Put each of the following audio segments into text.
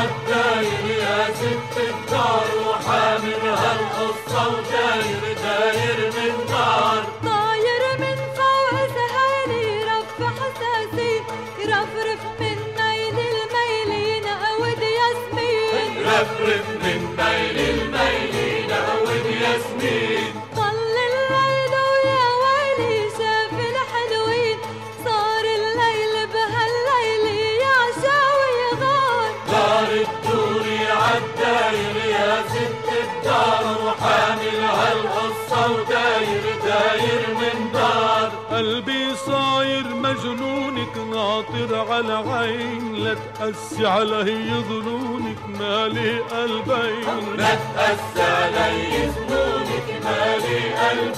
عالداير يا ست الدار، وحاملها القصة وداير داير من دار. طاير من فوق سهالي رف حساسي، يرفرف من ميل الميل ينقود ياسمين، يرفرف من ميل الميل ينقود ياسمين. طل الليل ويا ويلي شاف الحلوين، صار الليل بهالليل يعشى ويغار. دار الدوري عالداير يا ست الدار، وحاملها القصة وداير داير من دار. قلبي صاير مجنونك ناطر على عين، لا تقسي علي ظنونك مالي قلبين، لا تقسي علي ظنونك مالي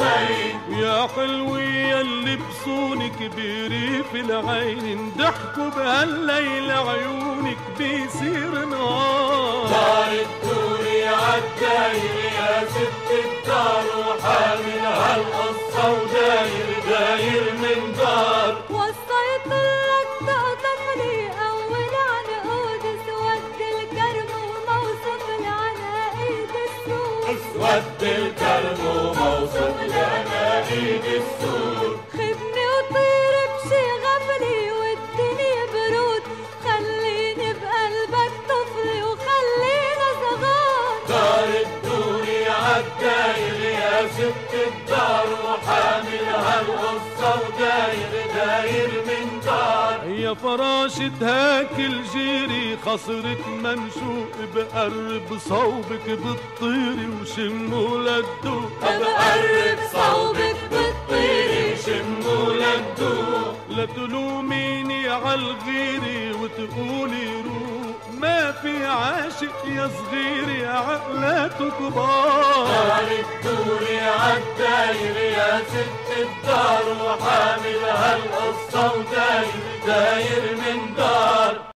قلبين. يا حلوة يلي بصونك بريف العين، ضحكوا بهالليل عيونك بيصير نهار. دار الدوري عالداير يا ست الدار، وحاملها القصة وداير داير من دار. وصيت لك تقطفني أول عنقود، اسود الكرم وموصف العناقيد السود، اسود الكرم وموصف العناقيد السود. خدني وطير بشي غفلي والدنيا برود، خليني بقلبك طفلي وخلينا صغار. دار الدوري عالداير يا ست الدار، وحاملها القصة وداير داير من دار. يا فراشة هاك الجيري خصرك منشوق، بقرب صوبك بالطيري وشموا للدوق، بقرب صوبك بالطيري شموا للدوق. لا تلوميني عالغيري وتقولي روق، ما في عاشق يا صغيري عقلاته كبار. دار الدوري عالداير يا ست الدار، وحاملها القصة وداير داير من دار.